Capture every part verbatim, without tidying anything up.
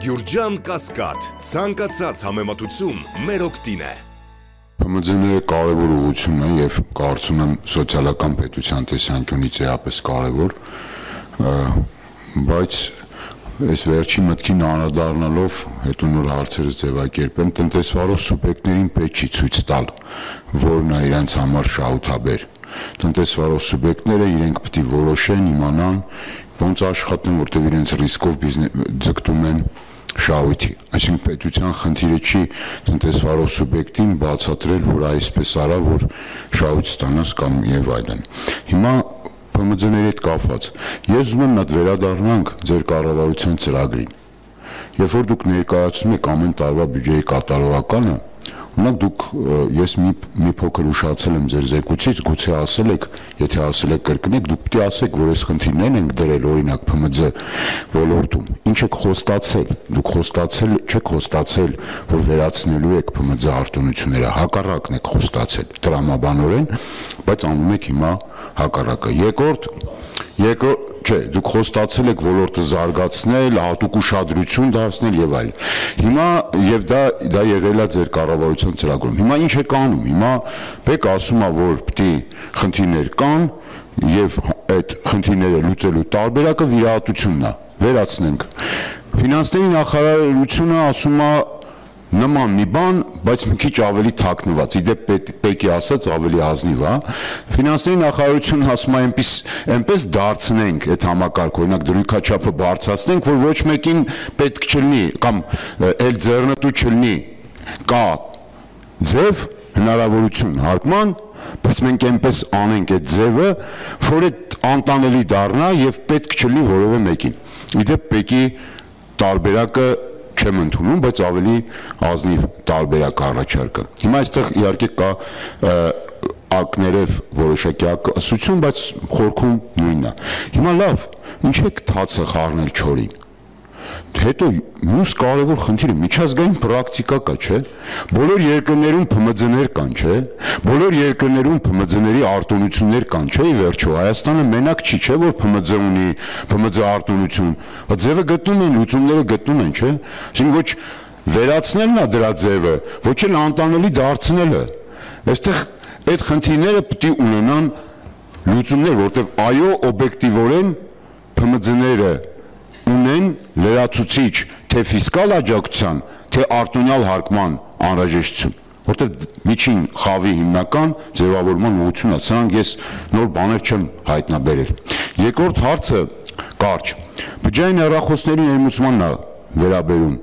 Գյուրջան Կասկադ, ցանկացած համեմատություն մեր օգտին է։ Փմձ-ները կարևոր ուղղություն է եւ կարծում եմ սոցիալական պետության տեսանկյունից էապես կարևոր, բայց այս վերջին մտքին անդրադառնալով հետո նոր հարցերս ձևակերպեմ, տնտեսվարող սուբյեկտներին պետք չի ցույց տալ, որն է իրենց համար շահութաբեր։ Տնտեսվարող սուբյեկտները իրենք պետք է որոշեն, իմանան, ոնց աշխատեն, որտեղ իրենց ռիսկով ձգտում են շահույթի, այսինքն պետության խնդիրը չի տնտեսվարող սուբյեկտին բացատրել, որ այսպես արա, որ շահույթ ստանաս կամ եւ այլն։ Հիմա Փմձ-ների հետ կապված, ես ուզում եմ նա վերադառնանք ձեր կառավարության ծրագրին։ Երբ որ դուք ներկայացնում եք ամեն տարվա բյուջեի կատարողականը, Ունակ դուք ես մի փոքր ուշացել եմ ձեր զեկույցից, գուցե ասել եք, եթե ասել եք կրկնեք, դուք պետք է ասեք, որ այս խնդիրներն ենք դրել օրինակ Փմձ ոլորտում։ Ինչ եք խոստացել, դուք խոստացել չեք խոստացել, որ վերացնելու եք Փմձ արտոնությունները, հակառակն եք խոստացել տրամաբանորեն, բայց անում եք հիմա հակառակը։ Երկրորդ, երկրորդ Չէ, դուք խոստացել եք ոլորտը զարգացնել, հատուկ ուշադրություն դարձնել եւ այլն։ Հիմա եւ դա դա եղել է ձեր կառավարության ծրագրում։ Հիմա ինչ եք անում։ Հիմա բեք ասում է, որ պիտի խնդիրներ կան եւ այդ խնդիրները լուծելու տարբերակը վիրահատությունն է։ Վերացնենք։ Ֆինանսների նախարարությունը ասում է նման մի բան, բայց մի քիչ ավելի թաքնված, իդեպ պետք է ասած ավելի ազնիվ, հա։ Ֆինանսների նախարարությունն ասում է այնպես, այնպես դարձնենք այդ համակարգը, օրինակ դրույքաչափը բարձրացնենք, որ ոչ մեկին պետք չլինի կամ էլ ձեռնտու չլինի, կա ձև հնարավորություն հարկման, բայց մենք այնպես անենք այդ ձևը, որ այդ անտանելի դառնա եւ պետք չլինի որևէ մեկին։ Իդեպ պետք է տարբերակը չեմ ընդունում, բայց ավելի ազնիվ տարբերակ առաջարկը։ Հիմա այստեղ իհարկե կա ակներև որոշակի ասություն, բայց խորքում նույնն է։ Հիմա լավ, ինչ եք թացը խառնել չորին։ Հետո մյուս կարևոր խնդիրը միջազգային պրակտիկա կա, չէ՞։ Բոլոր երկրներում Փմձ-ներ կան, չէ՞։ Բոլոր երկրներում Փմձ-ների արտոնություններ կան, չէ՞։ Ի վերջո Հայաստանը մենակ չի, չէ՞, որ Փմձ ունի, Փմձ արտոնություն։ Ձևը գտնում են, լուծումները գտնում են, չէ՞։ Այսինքն ոչ վերացնելն է դրա ձևը, ոչ էլ անտանելի դարձնելը։ Այստեղ այդ խնդիրները պետք է ունենան լուծումներ, որտեղ այո, օբյեկտիվորեն Փմձ-ները ունեն լրացուցիչ թե ֆիսկալ աջակցության, թե արտոնյալ հարկման անհրաժեշտություն, որտեղ միջին խավի հիմնական ձևավորման ուղղությունն է, սրանք ես նոր բաներ չեմ հայտնաբերել։ Երկրորդ հարցը կարճ, բջջային հեռախոսների ներմուծմանն է վերաբերում։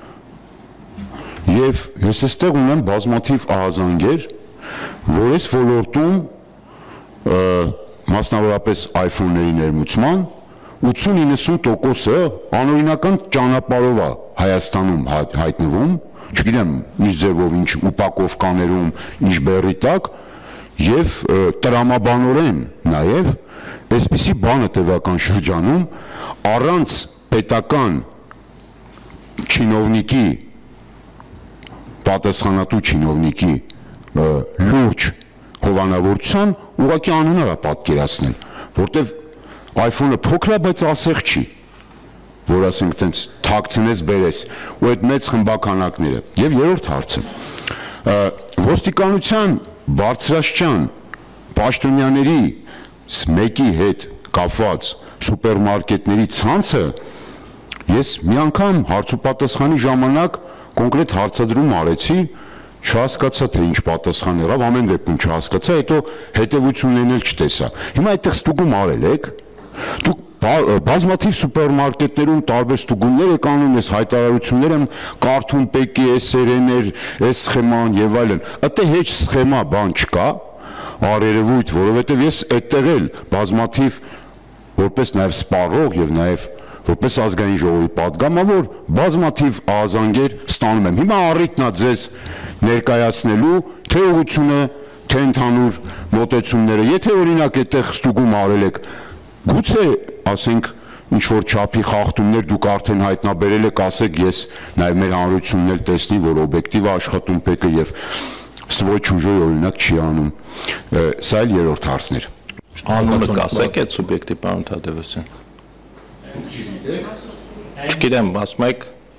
Եվ ես այստեղ ունեմ բազմաթիվ ահազանգեր, որ այս ոլորտում մասնավորապես iPhone-ների ներմուծման ութսուն-իննսուն տոկոսը անօրինական ճանապարհով է Հայաստանում հայտնվում, չգիտեմ ինչ ձևով, ինչ ուպակովկաներում, ինչ բեռի տակ, եւ տրամաբանորեն նաեւ այսպիսի բանը տևական շրջանում առանց պետական չինովնիկի, պատասխանատու չինովնիկի լուրջ հովանավորության ուղղակի անհնար է պատկերացնել, որտեղ iPhone-ը փոքր է, բայց ասեղ չի, որ ասենք տենց թաքցնես բերես ու այդ մեծ խմբականակները։ Եվ երրորդ հարցը, ոստիկանության բարձրաստիճան պաշտոնյաների մեկի հետ կապված սուպերմարկետների ցանցը ես մի անգամ հարց ու պատասխանի ժամանակ կոնկրետ հարցադրում արեցի, չհասկացա թե ինչ պատասխան եղավ, ամեն դեպքում չհասկացա, հետո հետևություններն էլ չտեսա։ Հիմա այդտեղ ստուգում արել եք, դուք բազմաթիվ սուպերմարկետներում տարբեր ստուգումներ եք անում, ես հայտարարություններ եմ կարդում պետք է էս սերեներ, էս սխեման եւ այլն։ Այդտեղ հեչ սխեմա բան չկա, առերևույթ, որովհետեւ ես այդտեղ էլ բազմաթիվ որպես նաեւ սպառող եւ նաեւ որպես ազգային ժողովի պատգամավոր բազմաթիվ ահազանգեր ստանում եմ։ Հիմա առիթն է ձեզ ներկայացնելու թե ուղղությունը, թե ընդհանուր մոտեցումները, եթե օրինակ այդտեղ ստուգում արել եք, գուցե ասենք ինչ որ չափի խախտումներ դուք արդեն հայտնաբերել եք, ասեք ես նաև մեր հանրությունն էլ տեսնի, որ օբյեկտիվ աշխատում պետք է եւ սվոյ չուժոյ օրինակ չի անում։ Սա էլ երրորդ հարցն էր։ Անունը կասեք այդ սուբյեկտի պարոն Թադևոսյան։ Չգիտեմ, ասում եք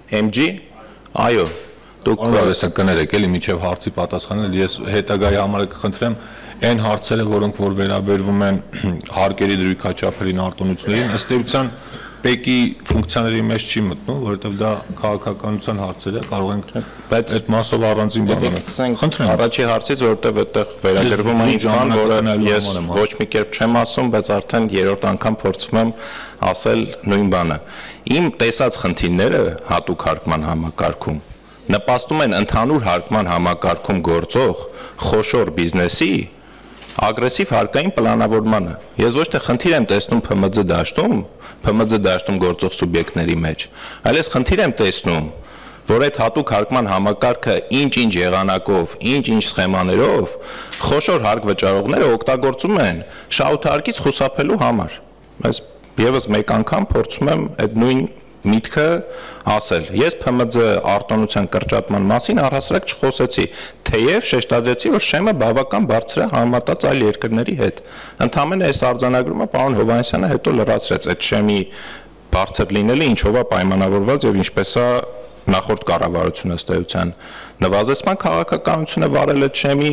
M G, այո, դուք Անվավեսը կներեք էլի միջև հարցի պատասխանել, ես հետագայի համար կխնդրեմ այն հարցերը, որոնք որ վերաբերվում են հարկերի դրույքաչափերին արտոնություններին, ըստ էության Պեկի ֆունկցիաների մեջ չի մտնում, որովհետև դա քաղաքականության հարցեր է, կարող ենք բայց այդ մասով առանձին բան խնդրեմ առաջի հարցից, որովհետև այդտեղ վերագրվում է ինչ բան, որը ես ոչ մի կերպ չեմ ասում, բայց արդեն երրորդ անգամ փորձում եմ ասել նույն բանը։ Իմ տեսած խնդիրները հատուկ հարկման համակարգում նպաստում են ընդհանուր հարկման համակարգում գործող խոշոր բիզնեսի ագրեսիվ հարկային պլանավորմանը։ Ես ոչ թե խնդիր եմ տեսնում Փ M Ծ դաշտում, Փ M Ծ դաշտում գործող սուբյեկտների մեջ, այլ ես խնդիր եմ տեսնում, որ այդ հատուկ հարկման համակարգը ինչ-ինչ եղանակով, ինչ-ինչ սխեմաներով խոշոր հարկ վճարողները օգտագործում են շահութարկից խուսափելու համար։ Այս եւս մեկ անգամ փորձում եմ այդ նույն միտքը ասել։ Ես Փ M Ծ արտոնության կրճատման մասին առհասարակ չխոսեցի, թեև շեշտադրեցի, որ շեմը բավական բարձր է համեմատած այլ երկրների հետ։ Ընդհանրապես այս արձանագրումը պարոն Հովհաննիսյանը հետո լրացրեց այդ շեմի բարձր լինելը ինչով է պայմանավորված եւ ինչպես է նախորդ կառավարությունը ըստ էության նվազեցման քաղաքականությունը վարել այդ շեմի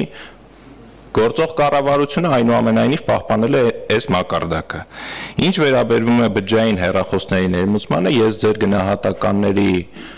գործող կառավարությունը այնուամենայնիվ պահպանել է այս մակարդակը։ Ինչ վերաբերվում է բջջային հեռախոսների ներմուծմանը, ես ձեր գնահատականների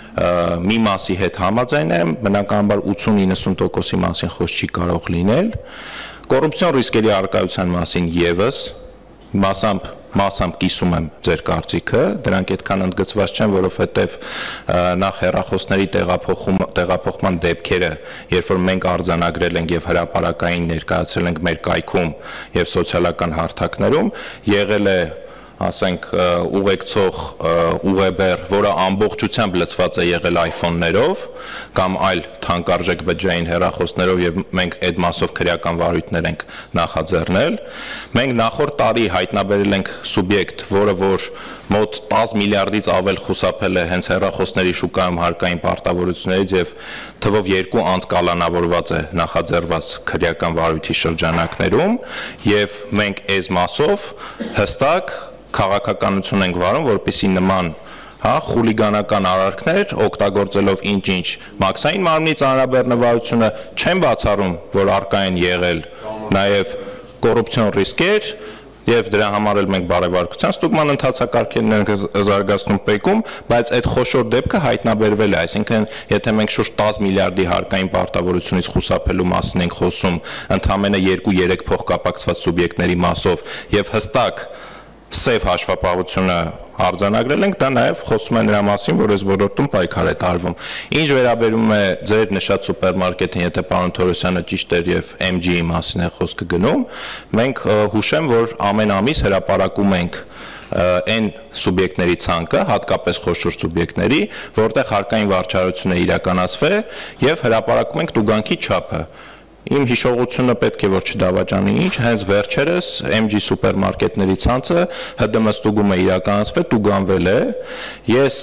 մի մասի հետ համաձայն եմ, բնականաբար ութուն իննսուն տոկոսի մասին խոսք չի կարող լինել։ Կոռուպցիոն ռիսկերի առկայության մասին եւս մասամբ մասամբ կիսում եմ ձեր կարծիքը, դրանք այդքան ընդգծված չեն, որովհետև նախ հեռախոսների տեղափոխում տեղափոխման դեպքերը, երբ որ մենք արձանագրել ենք եւ հրապարակային ներկայացրել ենք մեր կայքում եւ սոցիալական հարթակներում, եղել է ասենք ուղեկցող ուղեբեր, որը ամբողջությամբ լցված է եղել iPhone-ներով կամ այլ թանկարժեք բջջային հեռախոսներով եւ մենք այդ մասով քրեական վարույթներ ենք նախաձեռնել։ Մենք նախորդ տարի հայտնաբերել ենք սուբյեկտ, որը որ մոտ տասը միլիարդից ավել խուսափել է հենց հեռախոսների շուկայում հարկային պարտավորություններից եւ թվով երկու անց կալանավորված է նախաձեռված քրեական վարույթի շրջանակներում եւ մենք այս մասով հստակ քաղաքականություն ենք վարում, որպեսզի նման հա խուլիգանական արարքներ օգտագործելով ինչ-ինչ մաքսային մարմնի ծանրաբեռնվածությունը չեն բացառում, որ առկա են եղել նաև կոռուպցիոն ռիսկեր եւ դրա համար էլ մենք բարեվարկության ստուգման ընթացակարգերն ենք զարգացնում Պեկում, բայց այդ խոշոր դեպքը հայտնաբերվել է, այսինքն եթե մենք շուրջ տասը միլիարդի հարկային պարտավորությունից խուսափելու մասին ենք խոսում, ընդամենը երկու-երեք փոխկապակցված սուբյեկտների մասով եւ հստակ սև հաշվապահությունը արձանագրել ենք, դա նաև խոսում է նրա մասին, որ այս ոլորտում պայքար է տարվում։ Ինչ վերաբերում է ձեր նշած սուպերմարկետին, եթե պարոն Թորոսյանը ճիշտ էր եւ M G-ի մասին է խոսքը գնում, մենք հուշեմ, որ ամեն ամիս հրապարակում ենք այն սուբյեկտների ցանկը, հատկապես խոշոր սուբյեկտների, որտեղ հարկային վարչարությունը իրականացվե եւ հրապարակում ենք տուգանքի չափը։ Իմ հիշողությունը պետք է որ չդավաճանի ինչ, հենց վերջերս M G սուպերմարկետների ցանցը H D M ստուգումը իրականացվել, տուգանվել է։ Ես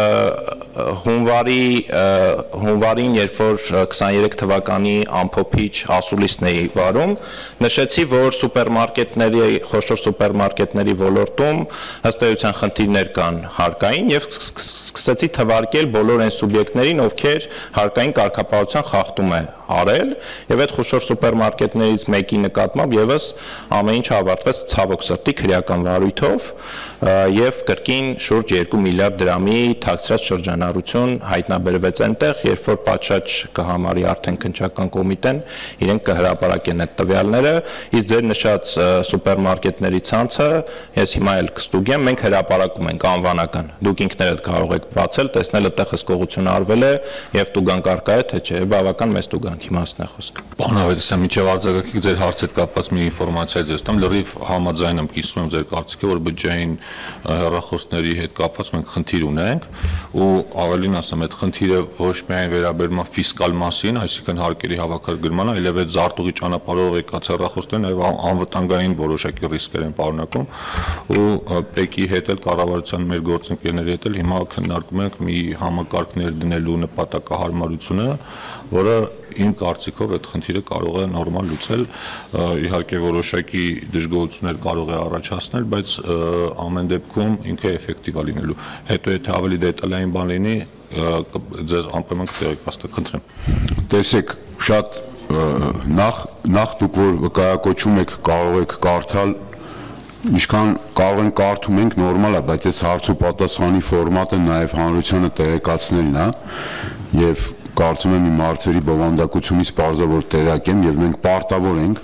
հունվարի հունվարին, երբ որ քսաներեք թվականի ամփոփիչ ասուլիսն էի վարում, նշեցի, որ սուպերմարկետների, խոշոր սուպերմարկետների ոլորտում ըստ էության խնդիրներ կան հարկային եւ սկսեցի թվարկել բոլոր այն սուբյեկտներին, ովքեր հարկային կարգապահության խախտում է արել եւ այդ խոշոր սուպերմարկետներից մեկի նկատմամբ եւս ամեն ինչ ավարտվեց ցավոք սրտի քրեական վարույթով եւ կրկին շուրջ երկու միլիարդ դրամի թաքցրած շրջանառություն հայտնաբերվեց այնտեղ, երբ որ պատշաճ կհամարի արդեն քննչական կոմիտեն իրենք կհրապարակեն այդ տվյալները, իսկ ձեր նշած սուպերմարկետների ցանցը ես հիմա էլ կստուգեմ, մենք հրապարակում ենք անվանական։ Դուք ինքներդ կարող եք բացել, տեսնել այդտեղ հսկողություն արվել է եւ տուգանք արկա է, թե չէ, բավական մեծ տուգանքի մասն է խոսքը։ Պարոն Ավետիսյան, միջև արձակագրի ձեր հարցեր կապված մի ինֆորմացիա ձեզ տամ, լրիվ համաձայն եմ, կիսում եմ ձեր կարծիքը, որ բջջային հեռախոսների հետ կապված մենք խնդիր ունենք ու ավելին ասեմ, այդ խնդիրը ոչ միայն վերաբերում է ֆիսկալ մասին, այսինքն հարկերի հավաքագրմանը, այլև այդ զարտուղի ճանապարհով եկած հեռախոսներն այլ անվտանգային որոշակի ռիսկեր են պարունակում ու Պեկի հետ էլ կառավարության մեր գործընկերների հետ էլ հիմա քննարկում ենք մի համակարգ ներդնելու նպատակահարմարությունը, որը իմ կարծիքով այդ խնդիրը կարող է նորմալ լուծել, իհարկե որոշակի դժգոհություններ կարող է առաջացնել, բայց ամեն դեպքում ինքը էֆեկտիվ է լինելու։ Հետո եթե ավելի դետալային բան լինի, ձեզ անպայման կտեղեկացնեմ, խնդրեմ։ Տեսեք, շատ նախ նախ դուք որ վկայակոչում եք, կարող եք կարդալ, ինչքան կարող են կարդում ենք նորմալ է, բայց այս հարց ու պատասխանի ֆորմատը նաև հանրությանը տեղեկացնելն է, եւ կարծում եմ իմ հարցերի բովանդակությունից պարզավոր տեղյակ եմ եւ մենք պարտավոր ենք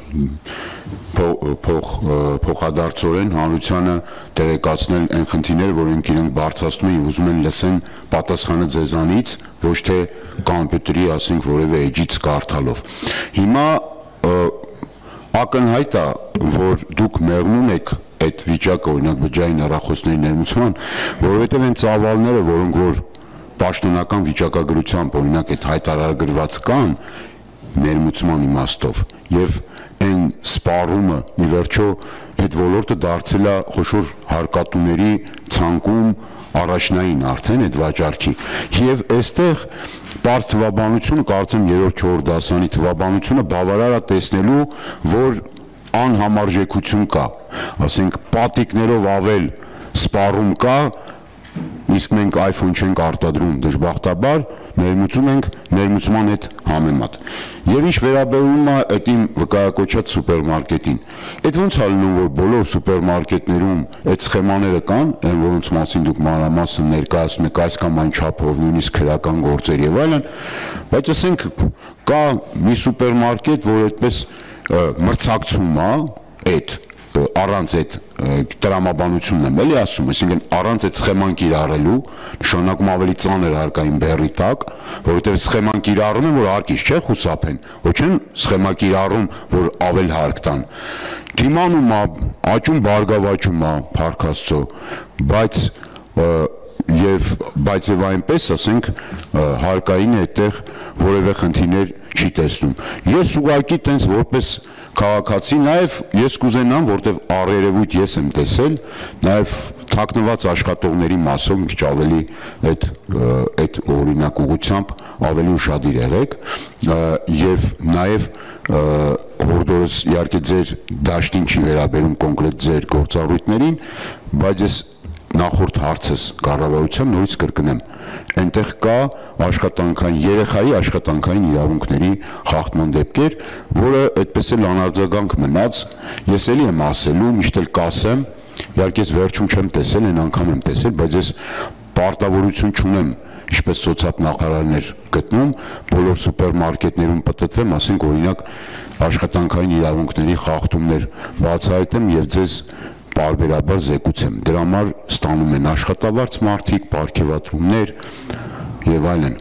փոխադարձորեն հանրությանը տեղեկացնել այն խնդիրները, որոնք իրենք բարձրացնում են եւ ուզում են լսեն պատասխանը ձեզանից, ոչ թե կոմպյուտերի, ասենք, որևէ էջից կարդալով։ Հիմա ակնհայտ է, որ դուք մեղնում եք այդ վիճակը, օրինակ բջջային հեռախոսների ներմուծման, որովհետև այն ծավալները, որոնք որ պաշտոնական վիճակագրությամբ, օրինակ այդ հայտարարագրված կան ներմուծման իմաստով, եւ այն սպառումը ի վերջո այդ ոլորտը դարձել է խոշոր հարկատուների ցանկում առաջնային արդեն այդ վաճառքի եւ այստեղ բարձ թվաբանությունը կարծեմ երրորդ չորրորդ դասանի թվաբանությունը բավարար է տեսնելու, որ անհամարժեքություն կա, ասենք պատիկներով ավել սպառում կա, իսկ մենք iPhone չենք արտադրում դժբախտաբար, ներմուծում ենք ներմուծման հետ համեմատ։ Եվ ինչ վերաբերում է այդ իմ վկայակոչած սուպերմարկետին, այդ ոնց է լինում, որ բոլոր սուպերմարկետներում այդ սխեմաները կան, այն որոնց մասին դուք մանրամասն ներկայացնում եք այս կամ այն չափով, նույնիսկ քրական գործեր եւ այլն, բայց ասենք կա մի սուպերմարկետ, որ այդպես մրցակցում է այդ առանց այդ տրամաբանությունն եմ էլի ասում, այսինքն առանց այդ սխեման կիրառելու, նշանակում ավելի ծանր հարկային բեռի տակ, որովհետև սխեման կիրառում են, որ հարկից չէ խուսափեն, ոչ են սխեմա կիրառում, որ ավել հարկ տան։ Դիմանում է, աճում բարգավաճում է, փառք Աստծո, բայց եւ բայց եւ այնպես ասենք հարկային այդտեղ որևէ խնդիրներ չի տեսնում։ Ես ուղղակի տենց որպես քաղաքացի նաև ես կուզենամ, որտեվ առերևույթ ես եմ տեսել, նաև թաքնված աշխատողների մասով մի քիչ ավելի այդ այդ օրինակ ուղղությամբ ավելի ուշադիր եղեք եւ նաև հորդորս իհարկե ձեր դաշտին չի վերաբերում կոնկրետ ձեր գործառույթներին, բայց ես նախորդ հարցս կառավարության նորից կրկնեմ, այնտեղ կա աշխատանքային երեխայի աշխատանքային իրավունքների խախտման դեպքեր, որը այդպես էլ անարձագանք մնաց, ես էլի եմ ասելու, միշտ էլ կասեմ, իհարկե ես վերջում չեմ տեսել, այն անգամ եմ տեսել, բայց ես պարտավորություն չունեմ, ինչպես սոցիալ-նախարարներ գտնում, բոլոր սուպերմարկետներում պտտվեմ, ասենք օրինակ աշխատանքային իրավունքների խախտումներ բացահայտեմ եւ ձեզ պարբերաբար զեկուցեմ, դրա համար ստանում են աշխատավարձ մարդիկ, պարգևատրումներ եւ այլն։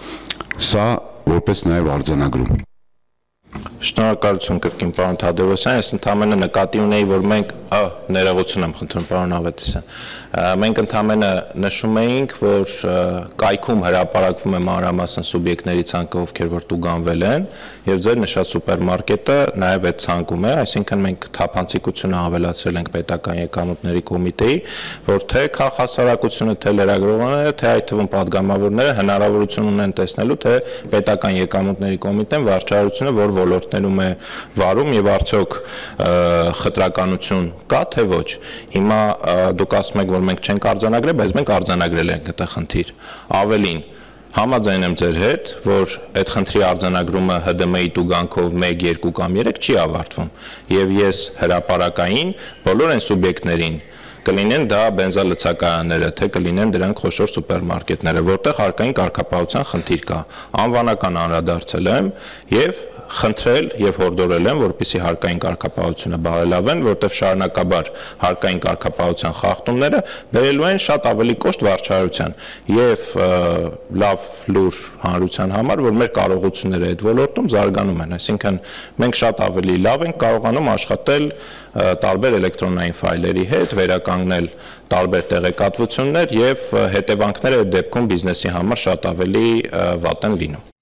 Սա որպես նաեւ արձանագրում։ Շնորհակալություն կրկին պարոն Թադևոսյան, ես ընդհանրապես նկատի ունեի, որ մենք, ա, ներողություն եմ խնդրում պարոն Ավետիսյան, մենք ընդհանրապես նշում էինք, որ կայքում հրապարակվում է մանրամասն սուբյեկտների ցանկը, ովքեր որ տուգանվել են, եւ ձեր նշած սուպերմարկետը նաեւ այդ ցանկում է, այսինքն մենք թափանցիկությունը ավելացրել ենք պետական եկամուտների կոմիտեի, որ թե քաղաքասարակությունը, թե լրագրողները, թե այդ թվում падգամավորները հնարավորություն ունեն տեսնելու, թե պետական եկամուտների կոմիտեն վարչարությունը որ ոլորտներում է վարում եւ արդյոք խտրականություն կա թե ոչ։ Հիմա դուք ասում եք, որ մենք չենք արձանագրել, բայց մենք արձանագրել ենք այդ խնդիր։ Ավելին, համաձայն եմ ձեր հետ, որ այդ խնդրի արձանագրումը Հ D M-ի տուգանքով մեկ, երկու կամ երեք չի ավարտվում։ Եվ ես հրապարակային բոլոր այն սուբյեկտներին կլինեն դա բենզալցակայանները, թե կլինեն դրանք խոշոր սուպերմարկետները, որտեղ հարկային կարգապահության խնդիր կա։ Անվանական անդրադարձել եմ եւ խնդրել եւ հորդորել եմ, որպեսզի հարկային կարգապահությունը բարելավեն, որտեղ շարունակաբար հարկային կարգապահության խախտումները բերելու են շատ ավելի կոշտ վարչարության եւ լավ լուր հանրության համար, որ մեր կարողությունները այդ ոլորտում զարգանում են, այսինքն մենք շատ ավելի լավ ենք կարողանում աշխատել տարբեր էլեկտրոնային ֆայլերի հետ, վերականգնել տարբեր տեղեկատվություններ եւ հետևանքները այդ դեպքում բիզնեսի համար շատ ավելի վատ են լինում։